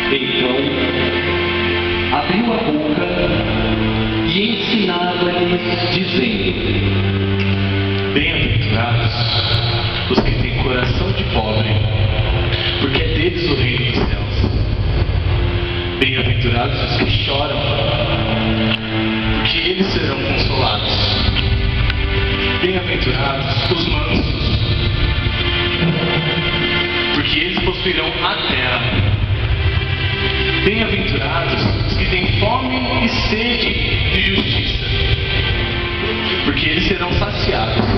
Então, abriu a boca e ensinava-lhes, dizendo: Bem-aventurados os que têm coração de pobre, porque é deles o reino dos céus. Bem-aventurados os que choram, porque eles serão consolados. Bem-aventurados os mansos, porque eles possuirão a terra. Bem-aventurados os que têm fome e sede de justiça, porque eles serão saciados.